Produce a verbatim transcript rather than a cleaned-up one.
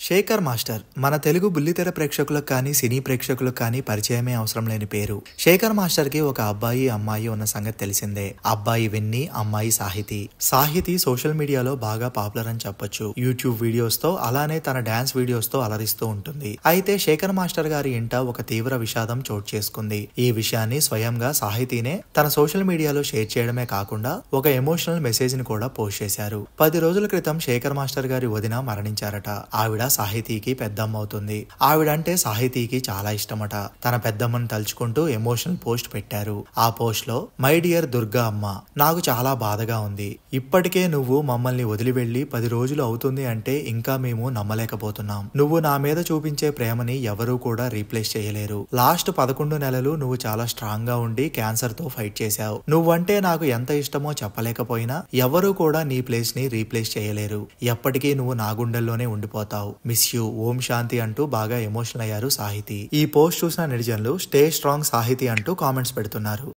Shekhar master మన తెలుగు బుల్లితెర ప్రేక్షకులకు కానీ సినీ ప్రేక్షకులకు కానీ పరిచయమే అవసరం లేని పేరు. శేఖర్ మాస్టర్ కి ఒక అబ్బాయి అమ్మాయి ఉన్న సంగతి తెలిసిందే. అబ్బాయి వెన్ని, అమ్మాయి సాహితి. సాహితి సోషల్ మీడియాలో బాగా పాపులర్ అని చెప్పొచ్చు. యూట్యూబ్ వీడియోస్ తో అలానే తన డాన్స్ వీడియోస్ తో అలరిస్తూ ఉంటుంది. అయితే శేఖర్ మాస్టర్ గారి ఇంట ఒక తీవ్ర విషాదం చోటు చేసుకుంది. ఈ విషయాన్ని స్వయంగా సాహితీనే తన సోషల్ మీడియాలో షేర్ చేయడమే కాకుండా ఒక ఎమోషనల్ మెసేజ్ ని కూడా పోస్ట్ చేశారు. పది రోజుల క్రితం శేఖర్ మాస్టర్ గారి వదిన మరణించారట. ఆవిడ సాహితీకి పెద్దమ్మ అవుతుంది. ఆవిడంటే సాహితీకి చాలా ఇష్టమట. తన పెద్దమ్మను తలుచుకుంటూ ఎమోషనల్ పోస్ట్ పెట్టారు. ఆ పోస్ట్ లో, మై డియర్ దుర్గా అమ్మ, నాకు చాలా బాధగా ఉంది. ఇప్పటికే నువ్వు మమ్మల్ని వదిలి వెళ్లి పది రోజులు అవుతుంది అంటే ఇంకా మేము నమ్మలేకపోతున్నాం. నువ్వు నా మీద చూపించే ప్రేమని ఎవరూ కూడా రీప్లేస్ చేయలేరు. లాస్ట్ పదకొండు నెలలు నువ్వు చాలా స్ట్రాంగ్ గా ఉండి క్యాన్సర్ తో ఫైట్ చేశావు. నువ్వంటే నాకు ఎంత ఇష్టమో చెప్పలేకపోయినా ఎవరూ కూడా నీ ప్లేస్ ని రీప్లేస్ చేయలేరు. ఎప్పటికీ నువ్వు నా గుండెల్లోనే ఉండిపోతావు. మిస్ యూ, ఓం శాంతి అంటూ బాగా ఎమోషనల్ అయ్యారు సాహితి. ఈ పోస్ట్ చూసిన నెటిజన్లు స్టే స్ట్రాంగ్ సాహితి అంటూ కామెంట్స్ పెడుతున్నారు.